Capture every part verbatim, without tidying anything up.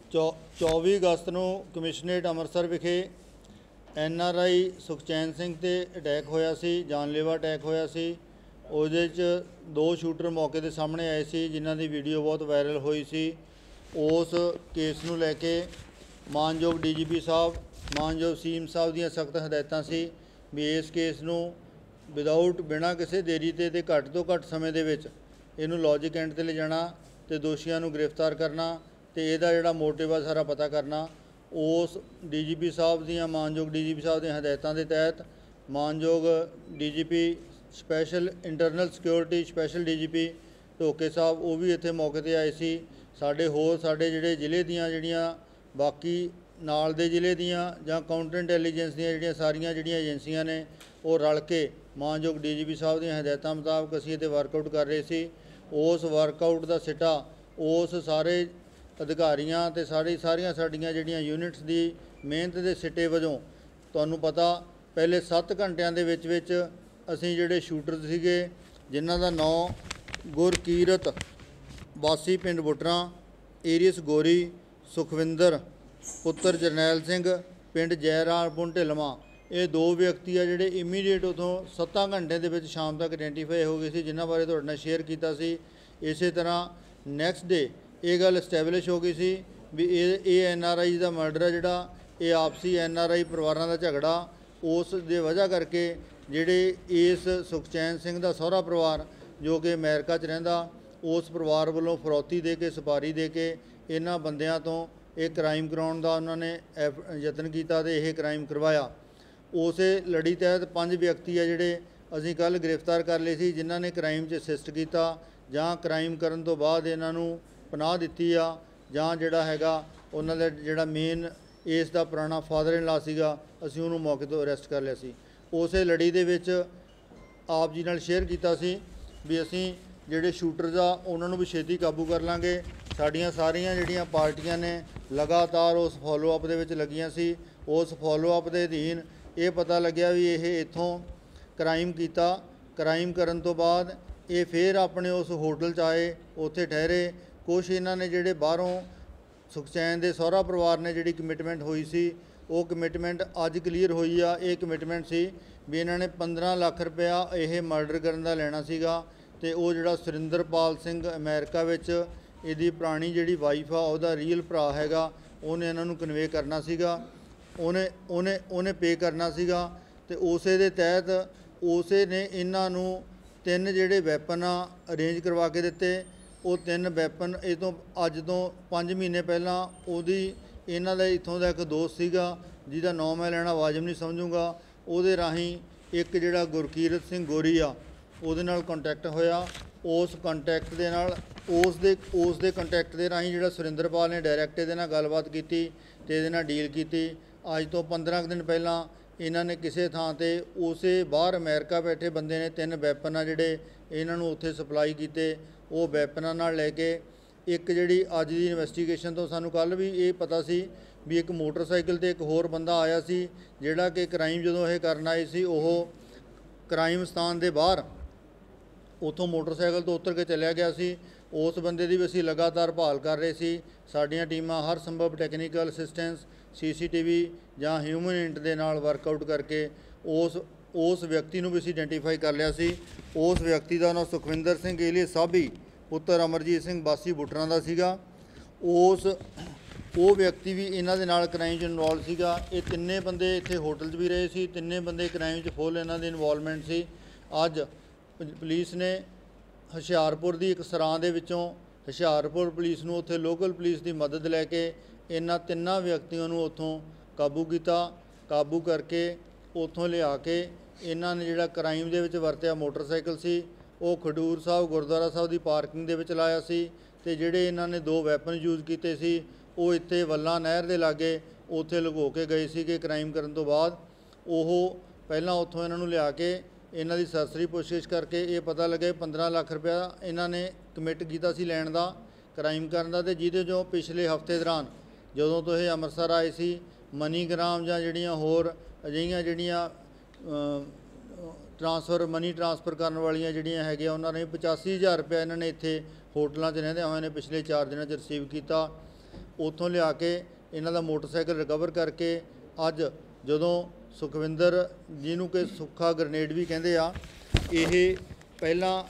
ਚੌ ਚੌਵੀ ਅਗਸਤ ਨੂੰ ਕਮਿਸ਼ਨਰੇਟ ਅੰਮ੍ਰਿਤਸਰ ਵਿਖੇ N R I Sukhchain Singh ਤੇ ਅਟੈਕ ਹੋਇਆ ਸੀ, ਜਾਨਲੇਵਾ ਅਟੈਕ ਹੋਇਆ ਸੀ। ਉਹਦੇ 'ਚ ਦੋ ਸ਼ੂਟਰ ਮੌਕੇ ਦੇ ਸਾਹਮਣੇ ਆਏ ਸੀ, ਜਿਨ੍ਹਾਂ ਦੀ ਵੀਡੀਓ ਬਹੁਤ ਵਾਇਰਲ ਹੋਈ ਸੀ। ਉਸ ਕੇਸ ਨੂੰ ਲੈ ਕੇ ਮਾਨਯੋਗ ਡੀ ਜੀ ਪੀ ਸਾਹਿਬ, ਮਾਨਯੋਗ ਸੀਐਮ ਸਾਹਿਬ ਦੀਆਂ ਸਖਤ ਹਦਾਇਤਾਂ ਸੀ ਵੀ ਇਸ ਕੇਸ ਨੂੰ ਵਿਦਆਊਟ ਬਿਨਾਂ ਕਿਸੇ ਦੇਰੀ ਤੇ ਤੇ ਘੱਟ ਤੋਂ ਘੱਟ ਸਮੇਂ ਦੇ ਵਿੱਚ ਇਹਨੂੰ ਲੌਜਿਕ ਐਂਡ 'ਤੇ ਲਿਜਾਣਾ ਅਤੇ ਦੋਸ਼ੀਆਂ ਨੂੰ ਗ੍ਰਿਫਤਾਰ ਕਰਨਾ ਅਤੇ ਇਹਦਾ ਜਿਹੜਾ ਮੋਟਿਵ ਆ ਸਾਰਾ ਪਤਾ ਕਰਨਾ। ਉਸ ਡੀ ਜੀ ਪੀ ਸਾਹਿਬ ਦੀਆਂ ਮਾਨਯੋਗ ਡੀ ਜੀ ਪੀ ਸਾਹਿਬ ਦੀਆਂ ਹਦਾਇਤਾਂ ਦੇ ਤਹਿਤ ਮਾਨਯੋਗ D G P special internal security special D G P Dhoke ਸਾਹਿਬ ਉਹ ਵੀ ਇੱਥੇ ਮੌਕੇ 'ਤੇ ਆਏ ਸੀ। ਸਾਡੇ ਹੋਰ ਸਾਡੇ ਜਿਹੜੇ ਜ਼ਿਲ੍ਹੇ ਦੀਆਂ ਜਿਹੜੀਆਂ ਬਾਕੀ ਨਾਲ ਦੇ ਜ਼ਿਲ੍ਹੇ ਦੀਆਂ ਜਾਂ ਕਾਊਂਟਰ ਇੰਟੈਲੀਜੈਂਸ ਦੀਆਂ ਜਿਹੜੀਆਂ ਸਾਰੀਆਂ ਜਿਹੜੀਆਂ ਏਜੰਸੀਆਂ ਨੇ ਉਹ ਰਲ ਕੇ ਮਾਨਯੋਗ ਡੀ ਜੀ ਪੀ ਸਾਹਿਬ ਦੀਆਂ ਹਦਾਇਤਾਂ ਮੁਤਾਬਕ ਅਸੀਂ ਇਹਦੇ ਵਰਕਆਊਟ ਕਰ ਰਹੇ ਸੀ। ਉਸ ਵਰਕਆਊਟ ਦਾ ਸਿੱਟਾ ਉਸ ਸਾਰੇ ਅਧਿਕਾਰੀਆਂ ਅਤੇ ਸਾਰੀ ਸਾਰੀਆਂ ਸਾਡੀਆਂ ਜਿਹੜੀਆਂ ਯੂਨਿਟਸ ਦੀ ਮਿਹਨਤ ਦੇ ਸਿੱਟੇ ਵਜੋਂ ਤੁਹਾਨੂੰ ਪਤਾ ਪਹਿਲੇ ਸੱਤ ਘੰਟਿਆਂ ਦੇ ਵਿੱਚ ਵਿੱਚ ਅਸੀਂ ਜਿਹੜੇ ਸ਼ੂਟਰ ਸੀਗੇ ਜਿਨ੍ਹਾਂ ਦਾ ਨਾਂ ਗੁਰਕੀਰਤ ਵਾਸੀ ਪਿੰਡ ਬੁੱਟਰਾਂ, ਏਰੀਅਸ ਗੋਰੀ, ਸੁਖਵਿੰਦਰ ਪੁੱਤਰ ਜਰਨੈਲ ਸਿੰਘ ਪਿੰਡ ਜੈਰਾਮਪੁਰ ਢਿਲਵਾਂ, ਇਹ ਦੋ ਵਿਅਕਤੀ ਆ ਜਿਹੜੇ ਇਮੀਡੀਏਟ ਉੱਥੋਂ ਸੱਤਾਂ ਘੰਟੇ ਦੇ ਵਿੱਚ ਸ਼ਾਮ ਤੱਕ ਆਈਡੈਂਟੀਫਾਈ ਹੋ ਗਏ ਸੀ, ਜਿਨ੍ਹਾਂ ਬਾਰੇ ਤੁਹਾਡੇ ਨਾਲ ਸ਼ੇਅਰ ਕੀਤਾ ਸੀ। ਇਸੇ ਤਰ੍ਹਾਂ ਨੈਕਸਟ ਡੇ ਇਹ ਗੱਲ ਇਸਟੈਬਲਿਸ਼ ਹੋ ਗਈ ਸੀ ਵੀ ਇਹ ਇਹ ਐਨ ਆਰ ਆਈ ਦਾ ਮਰਡਰ ਹੈ ਜਿਹੜਾ ਇਹ ਆਪਸੀ ਐਨ ਆਰ ਆਈ ਪਰਿਵਾਰਾਂ ਦਾ ਝਗੜਾ ਉਸ ਦੇ ਵਜ੍ਹਾ ਕਰਕੇ ਜਿਹੜੇ ਇਸ ਸੁਖਚੈਨ ਸਿੰਘ ਦਾ ਸਹੁਰਾ ਪਰਿਵਾਰ ਜੋ ਕਿ ਅਮਰੀਕਾ 'ਚ ਰਹਿੰਦਾ ਉਸ ਪਰਿਵਾਰ ਵੱਲੋਂ ਫਰੌਤੀ ਦੇ ਕੇ ਸੁਪਾਰੀ ਦੇ ਕੇ ਇਹਨਾਂ ਬੰਦਿਆਂ ਤੋਂ ਇਹ ਕ੍ਰਾਈਮ ਕਰਾਉਣ ਦਾ ਉਹਨਾਂ ਨੇ ਯਤਨ ਕੀਤਾ ਅਤੇ ਇਹ ਕ੍ਰਾਈਮ ਕਰਵਾਇਆ। ਉਸੇ ਲੜੀ ਤਹਿਤ ਪੰਜ ਵਿਅਕਤੀ ਆ ਜਿਹੜੇ ਅਸੀਂ ਕੱਲ੍ਹ ਗ੍ਰਿਫਤਾਰ ਕਰ ਲਏ ਸੀ, ਜਿਨ੍ਹਾਂ ਨੇ ਕ੍ਰਾਈਮ 'ਚ ਅਸਿਸਟ ਕੀਤਾ ਜਾਂ ਕ੍ਰਾਈਮ ਕਰਨ ਤੋਂ ਬਾਅਦ ਇਹਨਾਂ ਨੂੰ ਪਨਾਹ ਦਿੱਤੀ ਆ ਜਾਂ ਜਿਹੜਾ ਹੈਗਾ ਉਹਨਾਂ ਦਾ ਜਿਹੜਾ ਮੇਨ ਇਸ ਦਾ ਪੁਰਾਣਾ ਫਾਦਰ ਇਨ ਲਾ ਸੀਗਾ ਅਸੀਂ ਉਹਨੂੰ ਮੌਕੇ ਤੋਂ ਅਰੈਸਟ ਕਰ ਲਿਆ ਸੀ। ਉਸੇ ਲੜੀ ਦੇ ਵਿੱਚ ਆਪ ਜੀ ਨਾਲ ਸ਼ੇਅਰ ਕੀਤਾ ਸੀ ਵੀ ਅਸੀਂ ਜਿਹੜੇ ਸ਼ੂਟਰਸ ਆ ਉਹਨਾਂ ਨੂੰ ਵੀ ਛੇਤੀ ਕਾਬੂ ਕਰ ਲਾਂਗੇ। ਸਾਡੀਆਂ ਸਾਰੀਆਂ ਜਿਹੜੀਆਂ ਪਾਰਟੀਆਂ ਨੇ ਲਗਾਤਾਰ ਉਸ ਫੋਲੋਅਪ ਦੇ ਵਿੱਚ ਲੱਗੀਆਂ ਸੀ। ਉਸ ਫੋਲੋਅਪ ਦੇ ਅਧੀਨ ਇਹ ਪਤਾ ਲੱਗਿਆ ਵੀ ਇਹ ਇੱਥੋਂ ਕ੍ਰਾਈਮ ਕੀਤਾ, ਕ੍ਰਾਈਮ ਕਰਨ ਤੋਂ ਬਾਅਦ ਇਹ ਫਿਰ ਆਪਣੇ ਉਸ ਹੋਟਲ 'ਚ ਆਏ, ਉੱਥੇ ਠਹਿਰੇ। ਕੁਛ ਇਹਨਾਂ ਨੇ ਜਿਹੜੇ ਬਾਹਰੋਂ ਸੁਖਚੈਨ ਦੇ ਸਹੁਰਾ ਪਰਿਵਾਰ ਨੇ ਜਿਹੜੀ ਕਮਿਟਮੈਂਟ ਹੋਈ ਸੀ ਉਹ ਕਮਿਟਮੈਂਟ ਅੱਜ ਕਲੀਅਰ ਹੋਈ ਆ। ਇਹ ਕਮਿਟਮੈਂਟ ਸੀ ਵੀ ਇਹਨਾਂ ਨੇ ਪੰਦਰਾਂ ਲੱਖ ਰੁਪਇਆ ਇਹ ਮਰਡਰ ਕਰਨ ਦਾ ਲੈਣਾ ਸੀਗਾ ਅਤੇ ਉਹ ਜਿਹੜਾ ਸੁਰਿੰਦਰਪਾਲ ਸਿੰਘ ਅਮਰੀਕਾ ਵਿੱਚ ਇਹਦੀ ਪੁਰਾਣੀ ਜਿਹੜੀ ਵਾਈਫ ਆ ਉਹਦਾ ਰੀਅਲ ਭਰਾ ਹੈਗਾ ਉਹਨੇ ਇਹਨਾਂ ਨੂੰ ਕਨਵੇ ਕਰਨਾ ਸੀਗਾ, ਉਹਨੇ ਉਹਨੇ ਉਹਨੇ ਪੇ ਕਰਨਾ ਸੀਗਾ ਅਤੇ ਉਸੇ ਦੇ ਤਹਿਤ ਉਸੇ ਨੇ ਇਹਨਾਂ ਨੂੰ ਤਿੰਨ ਜਿਹੜੇ ਵੈਪਨ ਆ ਅਰੇਂਜ ਕਰਵਾ ਕੇ ਦਿੱਤੇ। ਉਹ ਤਿੰਨ ਵੈਪਨ ਇਹ ਤੋਂ ਅੱਜ ਤੋਂ ਪੰਜ ਮਹੀਨੇ ਪਹਿਲਾਂ ਉਹਦੀ ਇਹਨਾਂ ਦਾ ਇੱਥੋਂ ਦਾ ਇੱਕ ਦੋਸਤ ਸੀਗਾ ਜਿਹਦਾ ਨਾਂ ਮੈਂ ਲੈਣਾ ਵਾਜਬ ਨਹੀਂ ਸਮਝੂੰਗਾ, ਉਹਦੇ ਰਾਹੀਂ ਇੱਕ ਜਿਹੜਾ ਗੁਰਕੀਰਤ ਸਿੰਘ ਗੋਰੀ ਆ ਉਹਦੇ ਨਾਲ ਕੰਟੈਕਟ ਹੋਇਆ। ਉਸ ਕੰਟੈਕਟ ਦੇ ਨਾਲ ਉਸ ਦੇ ਉਸ ਦੇ ਕੰਟੈਕਟ ਦੇ ਰਾਹੀਂ ਜਿਹੜਾ ਸੁਰਿੰਦਰਪਾਲ ਨੇ ਡਾਇਰੈਕਟ ਇਹਦੇ ਨਾਲ ਗੱਲਬਾਤ ਕੀਤੀ ਅਤੇ ਇਹਦੇ ਨਾਲ ਡੀਲ ਕੀਤੀ। ਅੱਜ ਤੋਂ ਪੰਦਰਾਂ ਕੁ ਦਿਨ ਪਹਿਲਾਂ ਇਹਨਾਂ ਨੇ ਕਿਸੇ ਥਾਂ 'ਤੇ ਉਸੇ ਬਾਹਰ ਅਮਰੀਕਾ ਬੈਠੇ ਬੰਦੇ ਨੇ ਤਿੰਨ ਵੈਪਨ ਆ ਜਿਹੜੇ ਇਹਨਾਂ ਨੂੰ ਉੱਥੇ ਸਪਲਾਈ ਕੀਤੇ। ਉਹ ਵੈਪਨਾਂ ਨਾਲ ਲੈ ਕੇ ਇੱਕ ਜਿਹੜੀ ਅੱਜ ਦੀ ਇਨਵੈਸਟੀਗੇਸ਼ਨ ਤੋਂ ਸਾਨੂੰ ਕੱਲ੍ਹ ਵੀ ਇਹ ਪਤਾ ਸੀ ਵੀ ਇੱਕ ਮੋਟਰਸਾਈਕਲ 'ਤੇ ਇੱਕ ਹੋਰ ਬੰਦਾ ਆਇਆ ਸੀ ਜਿਹੜਾ ਕਿ ਕ੍ਰਾਈਮ ਜਦੋਂ ਇਹ ਕਰਨ ਆਏ ਸੀ ਉਹ ਕ੍ਰਾਈਮ ਸਥਾਨ ਦੇ ਬਾਹਰ ਉੱਥੋਂ ਮੋਟਰਸਾਈਕਲ ਤੋਂ ਉਤਰ ਕੇ ਚਲਿਆ ਗਿਆ ਸੀ। ਉਸ ਬੰਦੇ ਦੀ ਵੀ ਅਸੀਂ ਲਗਾਤਾਰ ਭਾਲ ਕਰ ਰਹੇ ਸੀ। ਸਾਡੀਆਂ ਟੀਮਾਂ ਹਰ ਸੰਭਵ technical assistance C C T V ਜਾਂ ਹਿਊਮਨ ਇੰਟ ਦੇ ਨਾਲ ਵਰਕਆਊਟ ਕਰਕੇ ਉਸ ਉਸ ਵਿਅਕਤੀ ਨੂੰ ਵੀ ਅਸੀਂ ਆਈਡੈਂਟੀਫਾਈ ਕਰ ਲਿਆ ਸੀ। ਉਸ ਵਿਅਕਤੀ ਦਾ ਨਾਂ ਸੁਖਵਿੰਦਰ ਸਿੰਘ ਏਲੀਅਸ ਸਾਬੀ ਪੁੱਤਰ ਅਮਰਜੀਤ ਸਿੰਘ ਵਾਸੀ ਬੁੱਟਰਾਂ ਦਾ ਸੀਗਾ। ਉਸ ਉਹ ਵਿਅਕਤੀ ਵੀ ਇਹਨਾਂ ਦੇ ਨਾਲ ਕ੍ਰਾਈਮ 'ਚ ਇਨਵੋਲਵ ਸੀਗਾ। ਇਹ ਤਿੰਨੇ ਬੰਦੇ ਇੱਥੇ ਹੋਟਲ 'ਚ ਵੀ ਰਹੇ ਸੀ, ਤਿੰਨੇ ਬੰਦੇ ਕ੍ਰਾਈਮ 'ਚ ਫੁੱਲ ਇਹਨਾਂ ਦੀ ਇਨਵੋਲਵਮੈਂਟ ਸੀ। ਅੱਜ ਪੁਲਿਸ ਨੇ ਹੁਸ਼ਿਆਰਪੁਰ ਦੀ ਇੱਕ ਸਰਾਂ ਦੇ ਵਿੱਚੋਂ ਹੁਸ਼ਿਆਰਪੁਰ ਪੁਲਿਸ ਨੂੰ ਉੱਥੇ ਲੋਕਲ ਪੁਲਿਸ ਦੀ ਮਦਦ ਲੈ ਕੇ ਇਹਨਾਂ ਤਿੰਨਾਂ ਵਿਅਕਤੀਆਂ ਨੂੰ ਉੱਥੋਂ ਕਾਬੂ ਕੀਤਾ। ਕਾਬੂ ਕਰਕੇ ਉੱਥੋਂ ਲਿਆ ਕੇ ਇਹਨਾਂ ਨੇ ਜਿਹੜਾ ਕ੍ਰਾਈਮ ਦੇ ਵਿੱਚ ਵਰਤਿਆ ਮੋਟਰਸਾਈਕਲ ਸੀ ਉਹ ਖਡੂਰ ਸਾਹਿਬ ਗੁਰਦੁਆਰਾ ਸਾਹਿਬ ਦੀ ਪਾਰਕਿੰਗ ਦੇ ਵਿੱਚ ਲਾਇਆ ਸੀ ਅਤੇ ਜਿਹੜੇ ਇਹਨਾਂ ਨੇ ਦੋ ਵੈਪਨ ਯੂਜ਼ ਕੀਤੇ ਸੀ ਉਹ ਇੱਥੇ ਵੱਲਾਂ ਨਹਿਰ ਦੇ ਲਾਗੇ ਉੱਥੇ ਲੁਕੋ ਕੇ ਗਏ ਸੀ ਕਿ ਕ੍ਰਾਈਮ ਕਰਨ ਤੋਂ ਬਾਅਦ ਉਹ ਪਹਿਲਾਂ ਉੱਥੋਂ ਇਹਨਾਂ ਨੂੰ ਲਿਆ ਕੇ ਇਹਨਾਂ ਦੀ ਸਰਸਰੀ ਪੁੱਛਗਿੱਛ ਕਰਕੇ ਇਹ ਪਤਾ ਲੱਗਿਆ ਪੰਦਰਾਂ ਲੱਖ ਰੁਪਇਆ ਇਹਨਾਂ ਨੇ ਕਮਿਟ ਕੀਤਾ ਸੀ ਲੈਣ ਦਾ ਕ੍ਰਾਈਮ ਕਰਨ ਦਾ, ਅਤੇ ਜਿਹਦੇ 'ਚੋਂ ਪਿਛਲੇ ਹਫ਼ਤੇ ਦੌਰਾਨ ਜਦੋਂ ਤੋਂ ਇਹ ਅੰਮ੍ਰਿਤਸਰ ਆਏ ਸੀ ਮਨੀਗ੍ਰਾਮ ਜਾਂ ਜਿਹੜੀਆਂ ਹੋਰ ਅਜਿਹੀਆਂ ਜਿਹੜੀਆਂ ਟਰਾਂਸਫਰ ਮਨੀ ਟਰਾਂਸਫਰ ਕਰਨ ਵਾਲੀਆਂ ਜਿਹੜੀਆਂ ਹੈਗੀਆਂ ਉਹਨਾਂ ਨੇ ਪਚਾਸੀ ਹਜ਼ਾਰ ਰੁਪਇਆ ਇਹਨਾਂ ਨੇ ਇੱਥੇ ਹੋਟਲਾਂ 'ਚ ਰਹਿੰਦੇ ਹੋਏ ਨੇ ਪਿਛਲੇ ਚਾਰ ਦਿਨਾਂ 'ਚ ਰਿਸੀਵ ਕੀਤਾ। ਉੱਥੋਂ ਲਿਆ ਕੇ ਇਹਨਾਂ ਦਾ ਮੋਟਰਸਾਈਕਲ ਰਿਕਵਰ ਕਰਕੇ ਅੱਜ ਜਦੋਂ ਸੁਖਵਿੰਦਰ ਜਿਹਨੂੰ ਕਿ ਸੁੱਖਾ ਗ੍ਰਨੇਡ ਵੀ ਕਹਿੰਦੇ ਆ, ਇਹ ਪਹਿਲਾਂ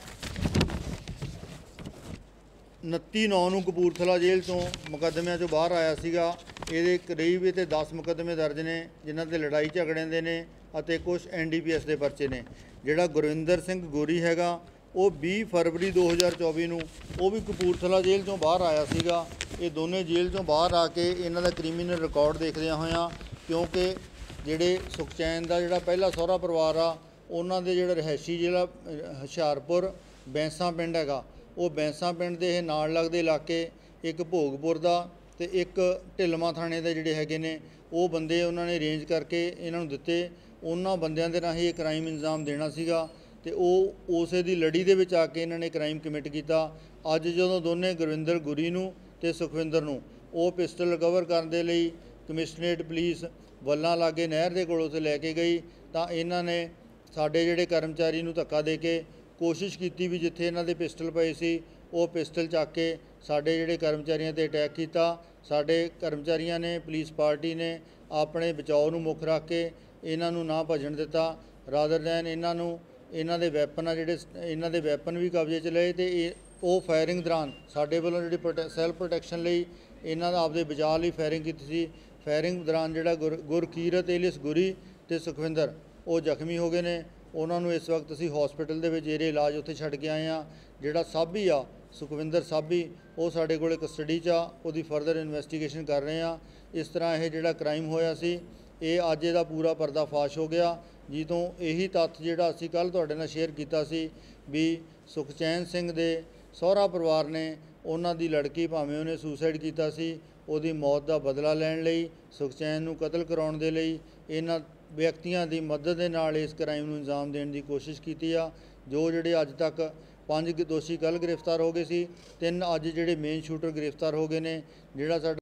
ਉਨੱਤੀ ਨੌ ਨੂੰ ਕਪੂਰਥਲਾ ਜੇਲ੍ਹ ਤੋਂ ਮੁਕੱਦਮਿਆਂ 'ਚੋਂ ਬਾਹਰ ਆਇਆ ਸੀਗਾ। ਇਹਦੇ ਕਰੀਬ ਇਹ 'ਤੇ ਦਸ ਮੁਕੱਦਮੇ ਦਰਜ ਨੇ ਜਿਨ੍ਹਾਂ 'ਤੇ ਲੜਾਈ ਝਗੜਿਆਂ ਦੇ ਨੇ ਅਤੇ ਕੁਛ ਐਨ ਡੀ ਪੀ ਐਸ ਦੇ ਪਰਚੇ ਨੇ। ਜਿਹੜਾ ਗੁਰਵਿੰਦਰ ਸਿੰਘ ਗੋਰੀ ਹੈਗਾ ਉਹ ਵੀਹ ਫਰਵਰੀ ਦੋ ਹਜ਼ਾਰ ਚੌਵੀ ਨੂੰ ਉਹ ਵੀ ਕਪੂਰਥਲਾ ਜੇਲ੍ਹ 'ਚੋਂ ਬਾਹਰ ਆਇਆ ਸੀਗਾ। ਇਹ ਦੋਨੇ ਜੇਲ੍ਹ 'ਚੋਂ ਬਾਹਰ ਆ ਕੇ ਇਹਨਾਂ ਦਾ ਕ੍ਰਿਮੀਨਲ ਰਿਕਾਰਡ ਦੇਖਦਿਆਂ ਹੋਇਆਂ, ਕਿਉਂਕਿ ਜਿਹੜੇ ਸੁਖਚੈਨ ਦਾ ਜਿਹੜਾ ਪਹਿਲਾ ਸਹੁਰਾ ਪਰਿਵਾਰ ਆ ਉਹਨਾਂ ਦੇ ਜਿਹੜਾ ਰਿਹਾਇਸ਼ੀ ਜ਼ਿਲ੍ਹਾ ਹੁਸ਼ਿਆਰਪੁਰ ਬੈਂਸਾਂ ਪਿੰਡ ਹੈਗਾ, ਉਹ ਬੈਂਸਾਂ ਪਿੰਡ ਦੇ ਇਹ ਨਾਲ ਲੱਗਦੇ ਇਲਾਕੇ, ਇੱਕ ਭੋਗਪੁਰ ਦਾ ਤੇ ਇੱਕ ਢਿਲਮਾ ਥਾਣੇ ਦੇ ਜਿਹੜੇ ਹੈਗੇ ਨੇ ਉਹ ਬੰਦੇ ਉਹਨਾਂ ਨੇ ਅਰੇਂਜ ਕਰਕੇ ਇਹਨਾਂ ਨੂੰ ਦਿੱਤੇ। ਉਹਨਾਂ ਬੰਦਿਆਂ ਦੇ ਰਾਹੀਂ ਇਹ ਕ੍ਰਾਈਮ ਇੰਜ਼ਾਮ ਦੇਣਾ ਸੀਗਾ ਤੇ ਉਹ ਉਸੇ ਦੀ ਲੜੀ ਦੇ ਵਿੱਚ ਆ ਕੇ ਇਹਨਾਂ ਨੇ ਕ੍ਰਾਈਮ ਕਮਿਟ ਕੀਤਾ। ਅੱਜ ਜਦੋਂ ਦੋਨੇ ਗੁਰਵਿੰਦਰ ਗੁਰੀ ਨੂੰ ਤੇ ਸੁਖਵਿੰਦਰ ਨੂੰ ਉਹ ਪਿਸਟਲ ਰਿਕਵਰ ਕਰਨ ਦੇ ਲਈ ਕਮਿਸ਼ਨਰੇਟ ਪੁਲਿਸ ਵੱਲਾਂ ਲਾਗੇ ਨਹਿਰ ਦੇ ਕੋਲੋਂ 'ਤੇ ਲੈ ਕੇ ਗਈ, ਤਾਂ ਇਹਨਾਂ ਨੇ ਸਾਡੇ ਜਿਹੜੇ ਕਰਮਚਾਰੀ ਨੂੰ ਧੱਕਾ ਦੇ ਕੇ ਕੋਸ਼ਿਸ਼ ਕੀਤੀ ਵੀ ਜਿੱਥੇ ਇਹਨਾਂ ਦੇ ਪਿਸਟਲ ਪਏ ਸੀ ਉਹ ਪਿਸਟਲ ਚੱਕ ਕੇ ਸਾਡੇ ਜਿਹੜੇ ਕਰਮਚਾਰੀਆਂ 'ਤੇ ਅਟੈਕ ਕੀਤਾ। ਸਾਡੇ ਕਰਮਚਾਰੀਆਂ ਨੇ, ਪੁਲਿਸ ਪਾਰਟੀ ਨੇ ਆਪਣੇ ਬਚਾਓ ਨੂੰ ਮੁੱਖ ਰੱਖ ਕੇ ਇਹਨਾਂ ਨੂੰ ਨਾ ਭੱਜਣ ਦਿੱਤਾ, ਰਾਦਰ ਦੈਨ ਇਹਨਾਂ ਨੂੰ ਇਹਨਾਂ ਦੇ ਵੈਪਨ ਆ ਜਿਹੜੇ ਇਹਨਾਂ ਦੇ ਵੈਪਨ ਵੀ ਕਬਜ਼ੇ 'ਚ ਲਏ ਤੇ ਇਹ ਉਹ ਫਾਇਰਿੰਗ ਦੌਰਾਨ ਸਾਡੇ ਵੱਲੋਂ ਜਿਹੜੀ ਪ੍ਰੋਟੈ ਸੈਲਫ ਪ੍ਰੋਟੈਕਸ਼ਨ ਲਈ ਇਹਨਾਂ ਦਾ ਆਪਦੇ ਬਚਾਅ ਲਈ ਫਾਇਰਿੰਗ ਕੀਤੀ ਸੀ। ਫਾਇਰਿੰਗ ਦੌਰਾਨ ਜਿਹੜਾ ਗੁਰ ਗੁਰਕੀਰਤ ਏਲੀਅਸ ਗੁਰੀ ਤੇ ਸੁਖਵਿੰਦਰ ਉਹ ਜ਼ਖਮੀ ਹੋ ਗਏ ਨੇ। ਉਹਨਾਂ ਨੂੰ ਇਸ ਵਕਤ ਅਸੀਂ ਹਸਪੀਟਲ ਦੇ ਵਿੱਚ ਜਿਹੜੇ ਇਲਾਜ ਉੱਥੇ ਛੱਡ ਕੇ ਆਏ ਹਾਂ। ਜਿਹੜਾ ਸਾਬੀ ਆ ਸੁਖਵਿੰਦਰ ਸਾਬੀ ਉਹ ਸਾਡੇ ਕੋਲੇ ਕਸਟਡੀ 'ਚ ਆ, ਉਹਦੀ ਫਰਦਰ ਇਨਵੈਸਟੀਗੇਸ਼ਨ ਕਰ ਰਹੇ ਆ। ਇਸ ਤਰ੍ਹਾਂ ਇਹ ਜਿਹੜਾ ਕ੍ਰਾਈਮ ਹੋਇਆ ਸੀ ਇਹ ਅੱਜ ਇਹਦਾ ਪੂਰਾ ਪਰਦਾ ਫਾਸ਼ ਹੋ ਗਿਆ, ਜਿੱਤੋਂ ਇਹੀ ਤੱਥ ਜਿਹੜਾ ਅਸੀਂ ਕੱਲ੍ਹ ਤੁਹਾਡੇ ਨਾਲ ਸ਼ੇਅਰ ਕੀਤਾ ਸੀ ਵੀ ਸੁਖਚੈਨ ਸਿੰਘ ਦੇ ਸਹੁਰਾ ਪਰਿਵਾਰ ਨੇ ਉਹਨਾਂ ਦੀ ਲੜਕੀ, ਭਾਵੇਂ ਉਹਨੇ ਸੁਸਾਈਡ ਕੀਤਾ ਸੀ, ਉਹਦੀ ਮੌਤ ਦਾ ਬਦਲਾ ਲੈਣ ਲਈ, ਸੁਖਚੈਨ ਨੂੰ ਕਤਲ ਕਰਾਉਣ ਦੇ ਲਈ ਇਹਨਾਂ ਵਿਅਕਤੀਆਂ ਦੀ ਮਦਦ ਦੇ ਨਾਲ ਇਸ ਕ੍ਰਾਈਮ ਨੂੰ ਅੰਜਾਮ ਦੇਣ ਦੀ ਕੋਸ਼ਿਸ਼ ਕੀਤੀ ਆ। ਜੋ ਜਿਹੜੇ ਅੱਜ ਤੱਕ ਪੰਜ ਦੋਸ਼ੀ ਕੱਲ੍ਹ ਗ੍ਰਿਫਤਾਰ ਹੋ ਗਏ ਸੀ, ਤਿੰਨ ਅੱਜ ਜਿਹੜੇ ਮੇਨ ਸ਼ੂਟਰ ਗ੍ਰਿਫਤਾਰ ਹੋ ਗਏ ਨੇ। ਜਿਹੜਾ ਸਾਡਾ